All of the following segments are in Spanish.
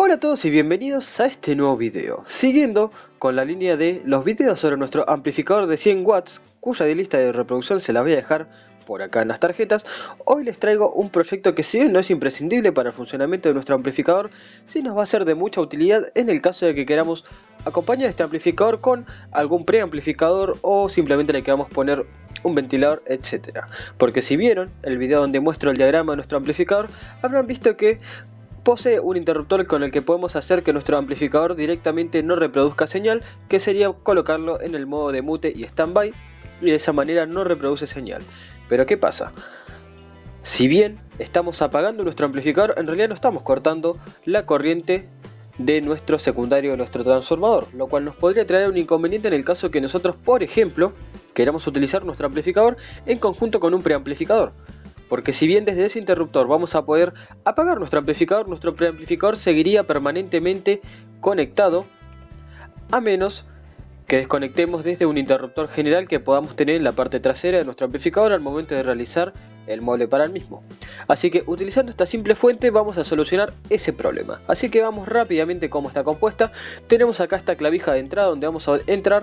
Hola a todos y bienvenidos a este nuevo video, siguiendo con la línea de los videos sobre nuestro amplificador de 100 watts, cuya lista de reproducción se la voy a dejar por acá en las tarjetas. Hoy les traigo un proyecto que, si bien no es imprescindible para el funcionamiento de nuestro amplificador, sí nos va a ser de mucha utilidad en el caso de que queramos acompañar este amplificador con algún preamplificador o simplemente le queramos poner un ventilador, etcétera. Porque si vieron el video donde muestro el diagrama de nuestro amplificador, habrán visto que posee un interruptor con el que podemos hacer que nuestro amplificador directamente no reproduzca señal, que sería colocarlo en el modo de mute y standby, y de esa manera no reproduce señal. Pero ¿qué pasa? Si bien estamos apagando nuestro amplificador, en realidad no estamos cortando la corriente de nuestro secundario, de nuestro transformador, lo cual nos podría traer un inconveniente en el caso que nosotros, por ejemplo, queramos utilizar nuestro amplificador en conjunto con un preamplificador. Porque si bien desde ese interruptor vamos a poder apagar nuestro preamplificador seguiría permanentemente conectado, a menos que desconectemos desde un interruptor general que podamos tener en la parte trasera de nuestro amplificador al momento de realizar el mueble para el mismo. Así que utilizando esta simple fuente vamos a solucionar ese problema. Así que vamos rápidamente cómo está compuesta. Tenemos acá esta clavija de entrada donde vamos a entrar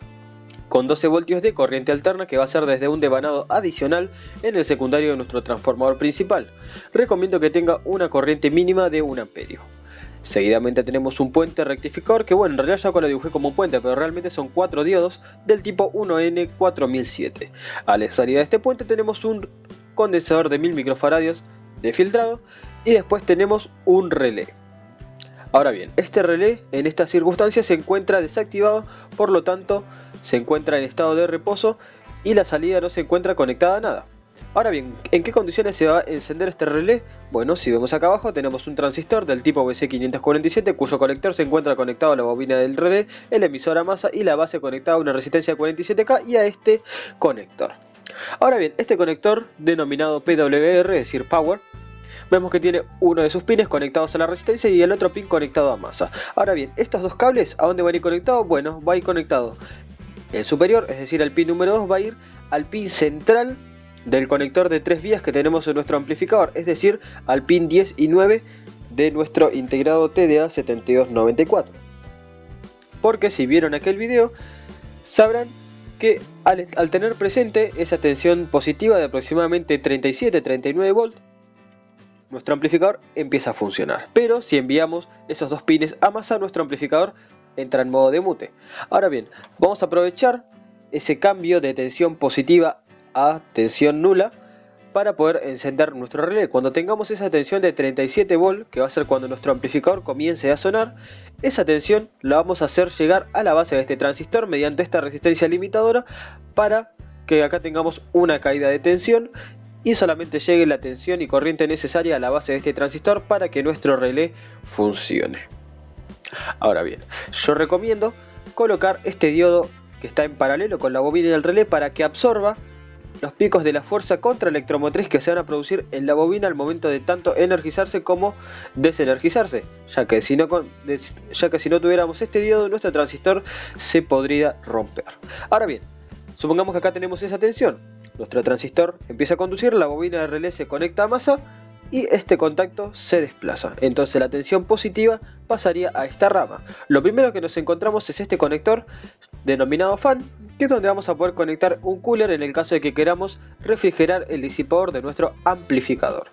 con 12 voltios de corriente alterna, que va a ser desde un devanado adicional en el secundario de nuestro transformador principal. Recomiendo que tenga una corriente mínima de 1 amperio. Seguidamente tenemos un puente rectificador, que bueno, en realidad ya lo dibujé como un puente, pero realmente son 4 diodos del tipo 1N4007. A la salida de este puente tenemos un condensador de 1000 microfaradios de filtrado y después tenemos un relé. Ahora bien, este relé en estas circunstancias se encuentra desactivado, por lo tanto se encuentra en estado de reposo y la salida no se encuentra conectada a nada. Ahora bien, ¿en qué condiciones se va a encender este relé? Bueno, si vemos acá abajo tenemos un transistor del tipo BC547 cuyo conector se encuentra conectado a la bobina del relé, el emisor a masa y la base conectada a una resistencia 47K y a este conector. Ahora bien, este conector denominado PWR, es decir Power, vemos que tiene uno de sus pines conectados a la resistencia y el otro pin conectado a masa. Ahora bien, estos dos cables, ¿a dónde van a ir conectados? Bueno, va a ir conectado el superior, es decir, el pin número 2 va a ir al pin central del conector de 3 vías que tenemos en nuestro amplificador, es decir, al pin 10 y 9 de nuestro integrado TDA7294. Porque si vieron aquel video, sabrán que al tener presente esa tensión positiva de aproximadamente 37-39 volts, nuestro amplificador empieza a funcionar. Pero si enviamos esos dos pines a masa, nuestro amplificador entra en modo de mute. Ahora bien, vamos a aprovechar ese cambio de tensión positiva a tensión nula para poder encender nuestro relé. Cuando tengamos esa tensión de 37 volts, que va a ser cuando nuestro amplificador comience a sonar, esa tensión la vamos a hacer llegar a la base de este transistor mediante esta resistencia limitadora, para que acá tengamos una caída de tensión y solamente llegue la tensión y corriente necesaria a la base de este transistor para que nuestro relé funcione. Ahora bien, yo recomiendo colocar este diodo que está en paralelo con la bobina del relé para que absorba los picos de la fuerza contraelectromotriz que se van a producir en la bobina al momento de tanto energizarse como desenergizarse, ya que si no tuviéramos este diodo, nuestro transistor se podría romper. Ahora bien, supongamos que acá tenemos esa tensión, nuestro transistor empieza a conducir, la bobina del relé se conecta a masa y este contacto se desplaza. Entonces la tensión positiva pasaría a esta rama. Lo primero que nos encontramos es este conector denominado fan, que es donde vamos a poder conectar un cooler en el caso de que queramos refrigerar el disipador de nuestro amplificador.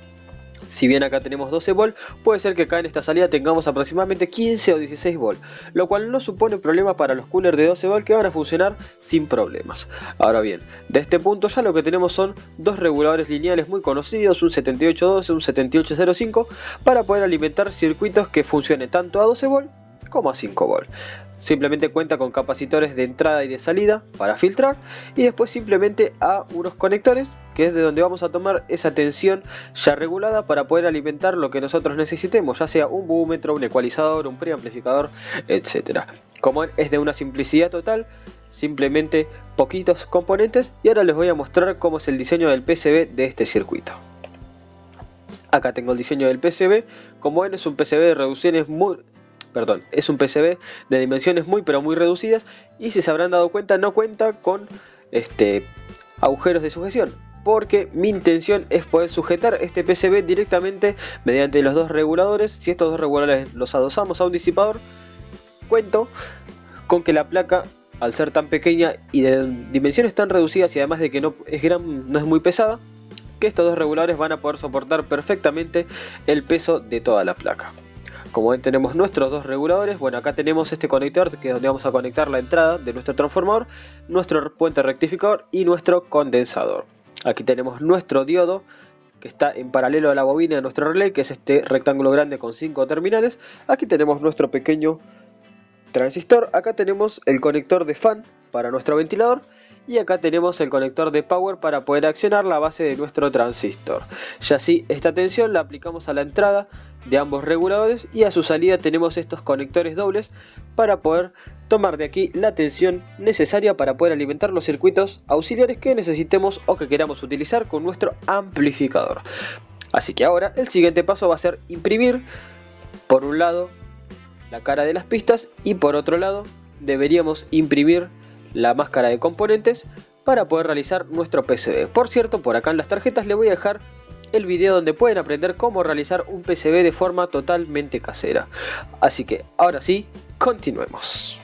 Si bien acá tenemos 12 volts, puede ser que acá en esta salida tengamos aproximadamente 15 o 16 volts, lo cual no supone problema para los coolers de 12 volts que van a funcionar sin problemas. Ahora bien, de este punto ya lo que tenemos son dos reguladores lineales muy conocidos, un 7812 y un 7805, para poder alimentar circuitos que funcionen tanto a 12 volts como a 5 volts. Simplemente cuenta con capacitores de entrada y de salida para filtrar, y después simplemente a unos conectores, que es de donde vamos a tomar esa tensión ya regulada para poder alimentar lo que nosotros necesitemos, ya sea un búmetro, un ecualizador, un preamplificador, etc. Como es de una simplicidad total, simplemente poquitos componentes, y ahora les voy a mostrar cómo es el diseño del PCB de este circuito. Acá tengo el diseño del PCB. Como ven, es un PCB de reducciones es un PCB de dimensiones muy reducidas, y si se habrán dado cuenta no cuenta con agujeros de sujeción. porque mi intención es poder sujetar este PCB directamente mediante los dos reguladores. Si estos dos reguladores los adosamos a un disipador, cuento con que la placa, al ser tan pequeña y de dimensiones tan reducidas y además de que no es muy pesada, que estos dos reguladores van a poder soportar perfectamente el peso de toda la placa. Como ven, tenemos nuestros dos reguladores. Bueno, acá tenemos este conector que es donde vamos a conectar la entrada de nuestro transformador, nuestro puente rectificador y nuestro condensador. Aquí tenemos nuestro diodo que está en paralelo a la bobina de nuestro relé, que es este rectángulo grande con 5 terminales. Aquí tenemos nuestro pequeño transistor. Acá tenemos el conector de fan para nuestro ventilador. Y acá tenemos el conector de power para poder accionar la base de nuestro transistor. Ya así, esta tensión la aplicamos a la entrada de ambos reguladores y a su salida tenemos estos conectores dobles para poder tomar de aquí la tensión necesaria para poder alimentar los circuitos auxiliares que necesitemos o que queramos utilizar con nuestro amplificador. Así que ahora el siguiente paso va a ser imprimir por un lado la cara de las pistas y por otro lado deberíamos imprimir la máscara de componentes para poder realizar nuestro PCB. Por cierto, por acá en las tarjetas le voy a dejar el video donde pueden aprender cómo realizar un PCB de forma totalmente casera. Así que ahora sí, continuemos.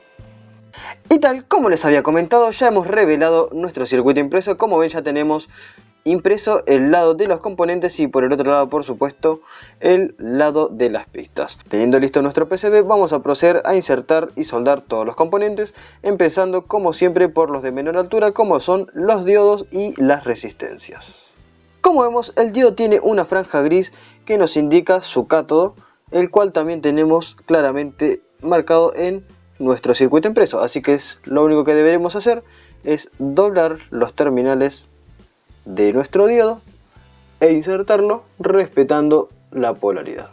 Y tal como les había comentado, ya hemos revelado nuestro circuito impreso. Como ven, ya tenemos impreso el lado de los componentes y por el otro lado, por supuesto, el lado de las pistas. Teniendo listo nuestro PCB, vamos a proceder a insertar y soldar todos los componentes, empezando como siempre por los de menor altura, como son los diodos y las resistencias. Como vemos, el diodo tiene una franja gris que nos indica su cátodo, el cual también tenemos claramente marcado en nuestro circuito impreso, así que lo único que deberemos hacer es doblar los terminales de nuestro diodo e insertarlo respetando la polaridad.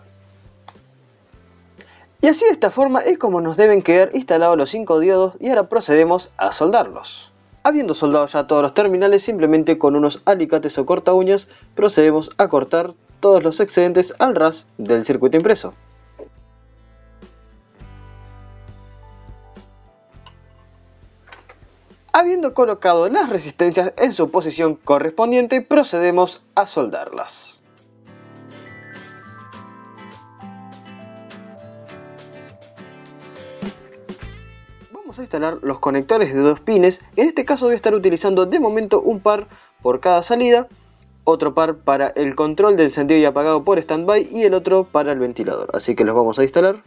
Y así, de esta forma es como nos deben quedar instalados los 5 diodos, y ahora procedemos a soldarlos. Habiendo soldado ya todos los terminales, simplemente con unos alicates o corta uñas procedemos a cortar todos los excedentes al ras del circuito impreso. Habiendo colocado las resistencias en su posición correspondiente, procedemos a soldarlas. Vamos a instalar los conectores de 2 pines. En este caso voy a estar utilizando de momento un par por cada salida, otro par para el control de encendido y apagado por standby y el otro para el ventilador. Así que los vamos a instalar.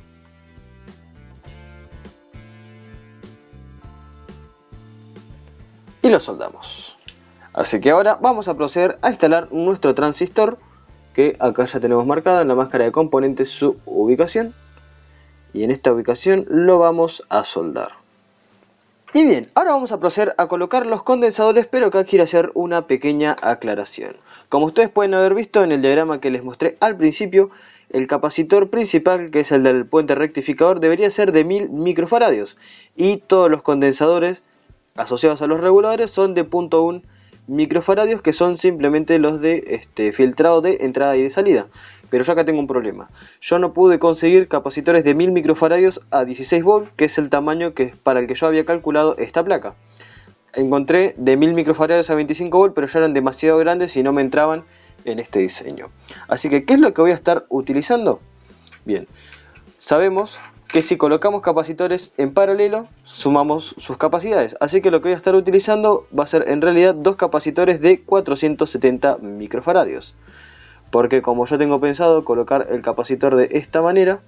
Y lo soldamos. Así que ahora vamos a proceder a instalar nuestro transistor, que acá ya tenemos marcado en la máscara de componentes su ubicación, y en esta ubicación lo vamos a soldar. Y bien, ahora vamos a proceder a colocar los condensadores, pero acá quiero hacer una pequeña aclaración. Como ustedes pueden haber visto en el diagrama que les mostré al principio, el capacitor principal, que es el del puente rectificador, debería ser de 1000 microfaradios, y todos los condensadores asociados a los reguladores son de 0.1 microfaradios, que son simplemente los de filtrado de entrada y de salida. Pero yo acá tengo un problema. Yo no pude conseguir capacitores de 1000 microfaradios a 16 volts, que es el tamaño para el que yo había calculado esta placa. Encontré de 1000 microfaradios a 25 volts, pero ya eran demasiado grandes y no me entraban en este diseño. Así que, ¿qué es lo que voy a estar utilizando? Bien, sabemos que si colocamos capacitores en paralelo, sumamos sus capacidades. Así que lo que voy a estar utilizando va a ser en realidad 2 capacitores de 470 microfaradios. Porque como yo tengo pensado colocar el capacitor de esta manera,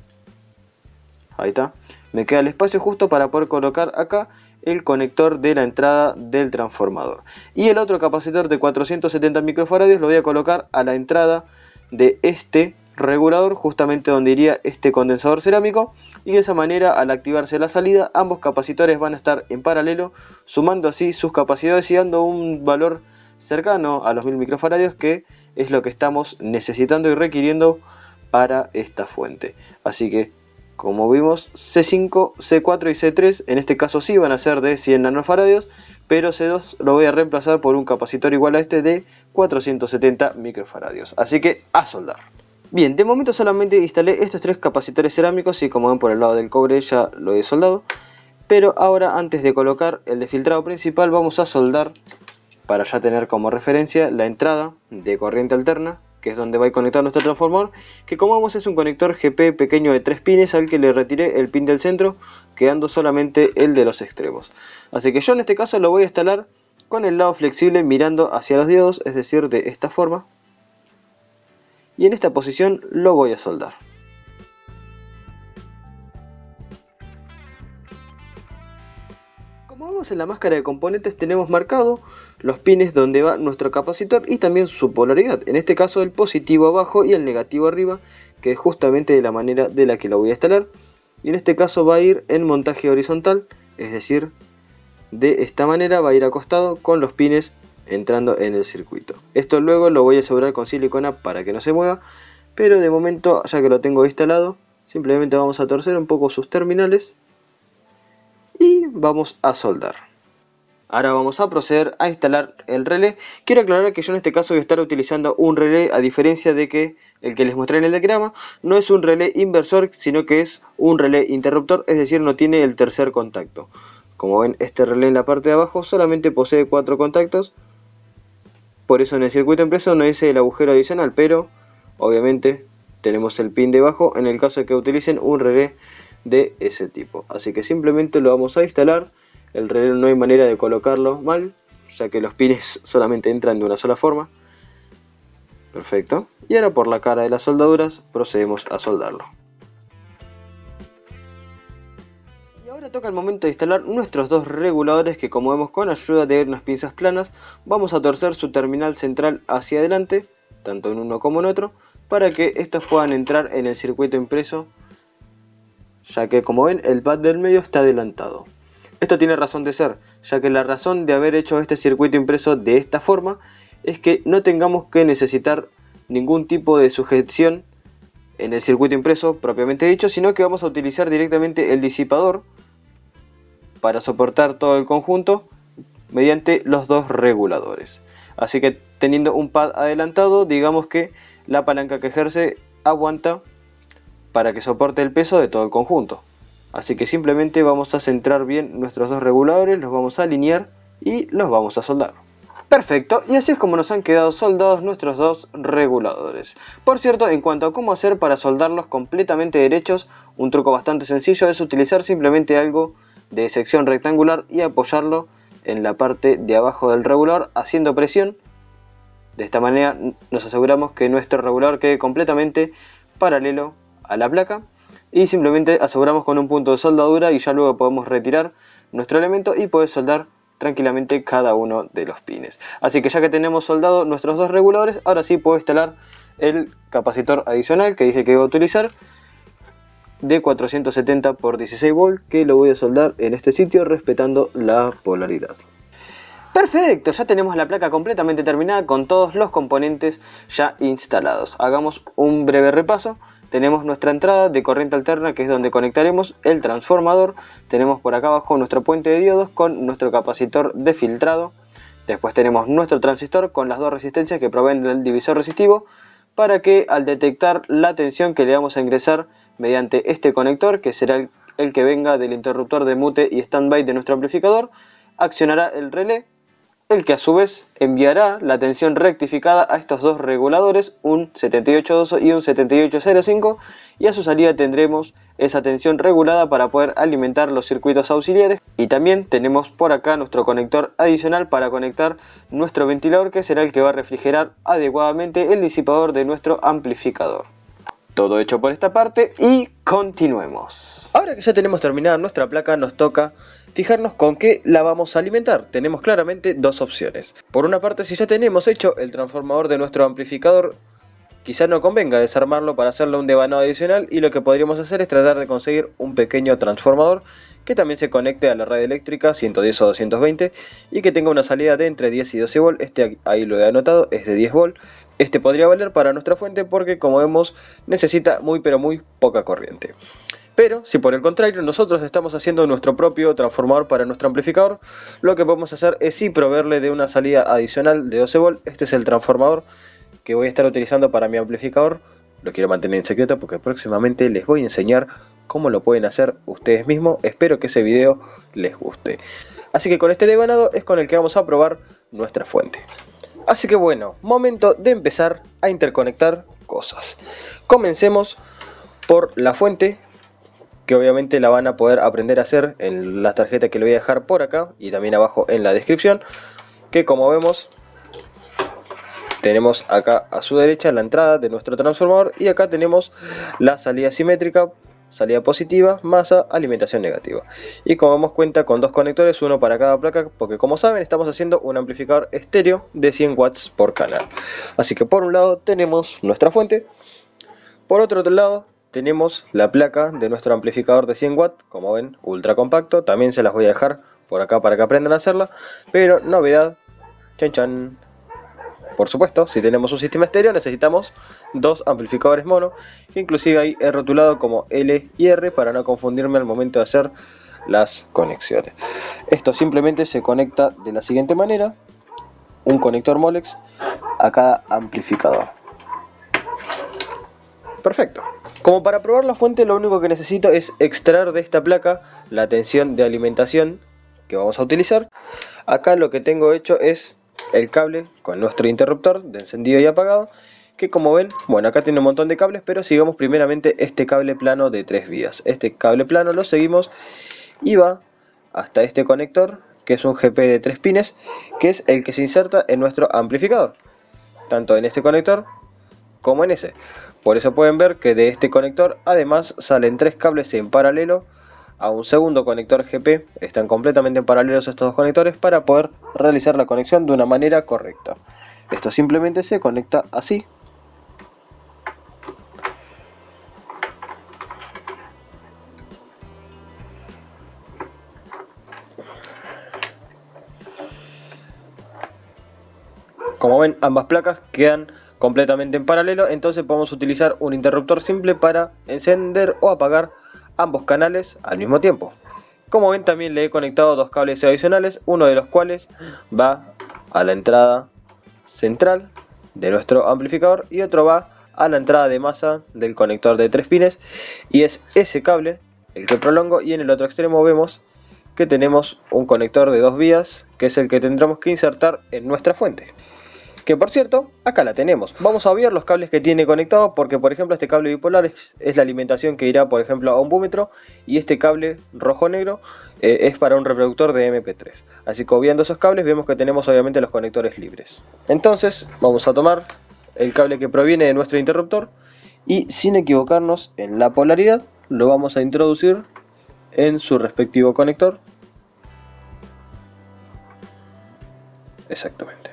ahí está, me queda el espacio justo para poder colocar acá el conector de la entrada del transformador. Y el otro capacitor de 470 microfaradios lo voy a colocar a la entrada de este regulador, justamente donde iría este condensador cerámico, y de esa manera, al activarse la salida, ambos capacitores van a estar en paralelo, sumando así sus capacidades y dando un valor cercano a los 1000 microfaradios, que es lo que estamos necesitando y requiriendo para esta fuente. Así que, como vimos, C5, C4 y C3 en este caso sí van a ser de 100 nanofaradios, pero C2 lo voy a reemplazar por un capacitor igual a este de 470 microfaradios. Así que a soldar. Bien, de momento solamente instalé estos 3 capacitores cerámicos y como ven por el lado del cobre ya lo he soldado. Pero ahora, antes de colocar el de filtrado principal, vamos a soldar para ya tener como referencia la entrada de corriente alterna, que es donde va a conectar nuestro transformador, que como vemos es un conector GP pequeño de 3 pines al que le retiré el pin del centro, quedando solamente el de los extremos. Así que yo en este caso lo voy a instalar con el lado flexible mirando hacia los diodos, es decir, de esta forma. Y en esta posición lo voy a soldar. Como vemos en la máscara de componentes tenemos marcado los pines donde va nuestro capacitor y también su polaridad. En este caso el positivo abajo y el negativo arriba, que es justamente de la manera de la que lo voy a instalar. Y en este caso va a ir en montaje horizontal, es decir, de esta manera va a ir acostado con los pines entrando en el circuito. Esto luego lo voy a asegurar con silicona para que no se mueva, pero de momento ya que lo tengo instalado, simplemente vamos a torcer un poco sus terminales y vamos a soldar. Ahora vamos a proceder a instalar el relé. Quiero aclarar que yo en este caso voy a estar utilizando un relé, a diferencia de que el que les mostré en el diagrama, no es un relé inversor, sino que es un relé interruptor, es decir, no tiene el tercer contacto. Como ven, este relé en la parte de abajo solamente posee 4 contactos, por eso en el circuito impreso no hice el agujero adicional, pero obviamente tenemos el pin debajo en el caso de que utilicen un relé de ese tipo. Así que simplemente lo vamos a instalar. El relé no hay manera de colocarlo mal, ya que los pines solamente entran de una sola forma. Perfecto. Y ahora por la cara de las soldaduras procedemos a soldarlo. Y ahora toca el momento de instalar nuestros dos reguladores que, como vemos, con ayuda de unas pinzas planas vamos a torcer su terminal central hacia adelante, tanto en uno como en otro, para que estos puedan entrar en el circuito impreso, ya que como ven el pad del medio está adelantado. Esto tiene razón de ser, ya que la razón de haber hecho este circuito impreso de esta forma es que no tengamos que necesitar ningún tipo de sujeción en el circuito impreso propiamente dicho, sino que vamos a utilizar directamente el disipador para soportar todo el conjunto mediante los dos reguladores. Así que teniendo un pad adelantado, digamos que la palanca que ejerce aguanta para que soporte el peso de todo el conjunto. Así que simplemente vamos a centrar bien nuestros dos reguladores, los vamos a alinear y los vamos a soldar. Perfecto, y así es como nos han quedado soldados nuestros dos reguladores. Por cierto, en cuanto a cómo hacer para soldarlos completamente derechos, un truco bastante sencillo es utilizar simplemente algo de sección rectangular y apoyarlo en la parte de abajo del regulador haciendo presión. De esta manera nos aseguramos que nuestro regulador quede completamente paralelo a la placa. Y simplemente aseguramos con un punto de soldadura y ya luego podemos retirar nuestro elemento y poder soldar tranquilamente cada uno de los pines. Así que ya que tenemos soldado nuestros dos reguladores, ahora sí puedo instalar el capacitor adicional que dije que iba a utilizar de 470 por 16 volts, que lo voy a soldar en este sitio respetando la polaridad. Perfecto, ya tenemos la placa completamente terminada con todos los componentes ya instalados. Hagamos un breve repaso. Tenemos nuestra entrada de corriente alterna, que es donde conectaremos el transformador. Tenemos por acá abajo nuestro puente de diodos con nuestro capacitor de filtrado. Después tenemos nuestro transistor con las dos resistencias que proveen del divisor resistivo, para que al detectar la tensión que le vamos a ingresar mediante este conector, que será el que venga del interruptor de mute y standby de nuestro amplificador, accionará el relé, el que a su vez enviará la tensión rectificada a estos dos reguladores, un 7812 y un 7805, y a su salida tendremos esa tensión regulada para poder alimentar los circuitos auxiliares. Y también tenemos por acá nuestro conector adicional para conectar nuestro ventilador, que será el que va a refrigerar adecuadamente el disipador de nuestro amplificador. Todo hecho por esta parte y continuemos. Ahora que ya tenemos terminada nuestra placa, nos toca fijarnos con qué la vamos a alimentar. Tenemos claramente dos opciones. Por una parte, si ya tenemos hecho el transformador de nuestro amplificador, quizá no convenga desarmarlo para hacerle un devanado adicional, y lo que podríamos hacer es tratar de conseguir un pequeño transformador que también se conecte a la red eléctrica 110 o 220 y que tenga una salida de entre 10 y 12 volts. Este ahí lo he anotado, es de 10 volts. Este podría valer para nuestra fuente porque, como vemos, necesita muy pero muy poca corriente. Pero si por el contrario nosotros estamos haciendo nuestro propio transformador para nuestro amplificador, lo que podemos hacer es sí proveerle de una salida adicional de 12 volts. Este es el transformador que voy a estar utilizando para mi amplificador. Lo quiero mantener en secreto porque próximamente les voy a enseñar cómo lo pueden hacer ustedes mismos. Espero que ese video les guste. Así que con este devanado es con el que vamos a probar nuestra fuente. Así que bueno, momento de empezar a interconectar cosas. Comencemos por la fuente, que obviamente la van a poder aprender a hacer en las tarjetas que le voy a dejar por acá y también abajo en la descripción, que como vemos tenemos acá a su derecha la entrada de nuestro transformador y acá tenemos la salida simétrica, salida positiva, masa, alimentación negativa. Y como vemos cuenta con dos conectores, uno para cada placa, porque como saben estamos haciendo un amplificador estéreo de 100 watts por canal. Así que por un lado tenemos nuestra fuente, por otro lado tenemos la placa de nuestro amplificador de 100 watts, como ven, ultra compacto. También se las voy a dejar por acá para que aprendan a hacerla, pero novedad, chan chan. Por supuesto, si tenemos un sistema estéreo necesitamos dos amplificadores mono, que inclusive ahí he rotulado como L y R para no confundirme al momento de hacer las conexiones. Esto simplemente se conecta de la siguiente manera, un conector Molex a cada amplificador. Perfecto. Como para probar la fuente lo único que necesito es extraer de esta placa la tensión de alimentación que vamos a utilizar. Acá lo que tengo hecho es el cable con nuestro interruptor de encendido y apagado, que como ven, bueno, acá tiene un montón de cables, pero sigamos primeramente este cable plano de 3 vías. Este cable plano lo seguimos y va hasta este conector, que es un GP de 3 pines, que es el que se inserta en nuestro amplificador, tanto en este conector como en ese. Por eso pueden ver que de este conector además salen 3 cables en paralelo a un segundo conector GP. Están completamente en paralelos estos dos conectores para poder realizar la conexión de una manera correcta. Esto simplemente se conecta así. Como ven, ambas placas quedan completamente en paralelo, entonces podemos utilizar un interruptor simple para encender o apagar ambos canales al mismo tiempo. Como ven, también le he conectado dos cables adicionales, uno de los cuales va a la entrada central de nuestro amplificador y otro va a la entrada de masa del conector de 3 pines, y es ese cable el que prolongo. Y en el otro extremo vemos que tenemos un conector de 2 vías, que es el que tendremos que insertar en nuestra fuente, que por cierto, acá la tenemos. Vamos a obviar los cables que tiene conectados porque por ejemplo este cable bipolar es la alimentación que irá por ejemplo a un búmetro, y este cable rojo-negro es para un reproductor de MP3. Así que obviando esos cables vemos que tenemos obviamente los conectores libres. Entonces vamos a tomar el cable que proviene de nuestro interruptor y sin equivocarnos en la polaridad lo vamos a introducir en su respectivo conector. Exactamente.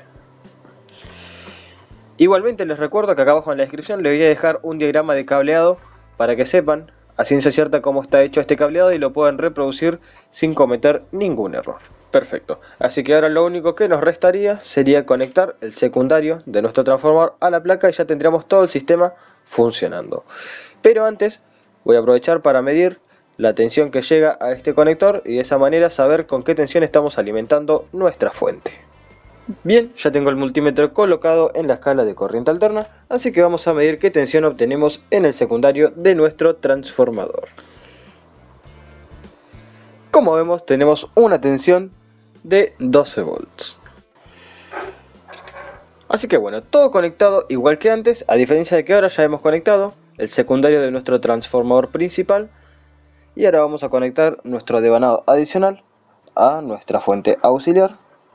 Igualmente les recuerdo que acá abajo en la descripción les voy a dejar un diagrama de cableado para que sepan a ciencia cierta cómo está hecho este cableado y lo puedan reproducir sin cometer ningún error. Perfecto, así que ahora lo único que nos restaría sería conectar el secundario de nuestro transformador a la placa y ya tendríamos todo el sistema funcionando. Pero antes voy a aprovechar para medir la tensión que llega a este conector y de esa manera saber con qué tensión estamos alimentando nuestra fuente. Bien, ya tengo el multímetro colocado en la escala de corriente alterna, así que vamos a medir qué tensión obtenemos en el secundario de nuestro transformador. Como vemos, tenemos una tensión de 12 volts. Así que bueno, todo conectado igual que antes, a diferencia de que ahora ya hemos conectado el secundario de nuestro transformador principal. Y ahora vamos a conectar nuestro devanado adicional a nuestra fuente auxiliar.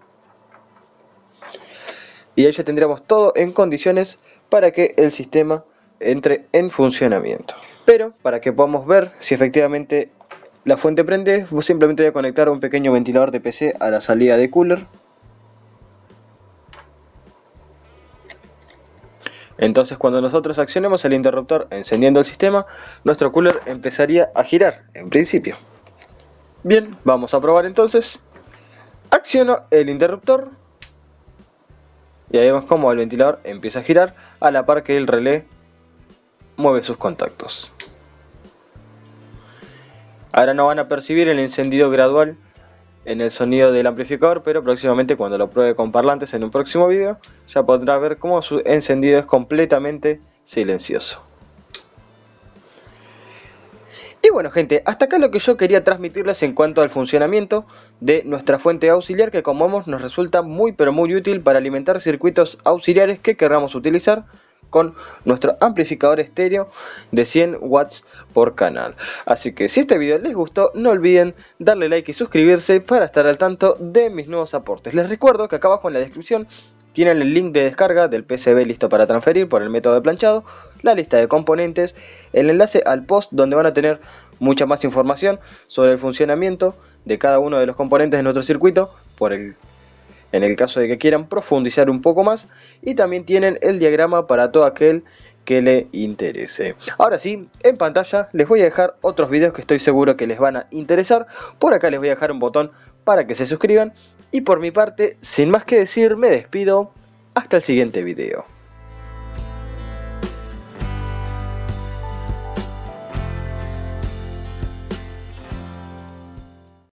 Y ahí ya tendríamos todo en condiciones para que el sistema entre en funcionamiento. Pero para que podamos ver si efectivamente la fuente prende, simplemente voy a conectar un pequeño ventilador de PC a la salida de cooler. Entonces cuando nosotros accionemos el interruptor encendiendo el sistema, nuestro cooler empezaría a girar en principio. Bien, vamos a probar entonces. Acciono el interruptor. Y ahí vemos como el ventilador empieza a girar a la par que el relé mueve sus contactos. Ahora no van a percibir el encendido gradual en el sonido del amplificador, pero próximamente cuando lo pruebe con parlantes en un próximo video ya podrá ver cómo su encendido es completamente silencioso. Y bueno gente, hasta acá lo que yo quería transmitirles en cuanto al funcionamiento de nuestra fuente auxiliar, que como vemos nos resulta muy pero muy útil para alimentar circuitos auxiliares que queramos utilizar con nuestro amplificador estéreo de 100 watts por canal. Así que si este video les gustó, no olviden darle like y suscribirse para estar al tanto de mis nuevos aportes. Les recuerdo que acá abajo en la descripción tienen el link de descarga del PCB listo para transferir por el método de planchado, la lista de componentes, el enlace al post donde van a tener mucha más información sobre el funcionamiento de cada uno de los componentes de nuestro circuito en el caso de que quieran profundizar un poco más, y también tienen el diagrama para todo aquel que le interese. Ahora sí, en pantalla les voy a dejar otros videos que estoy seguro que les van a interesar. Por acá les voy a dejar un botón para que se suscriban. Y por mi parte, sin más que decir, me despido. Hasta el siguiente video.